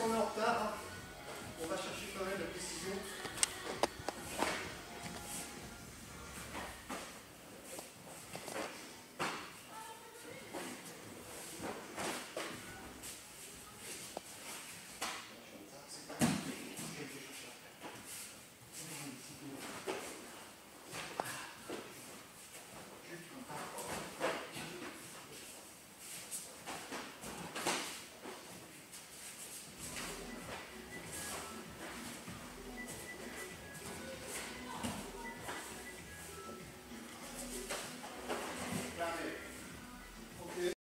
on est en retard, hein. On va chercher quand même la précision.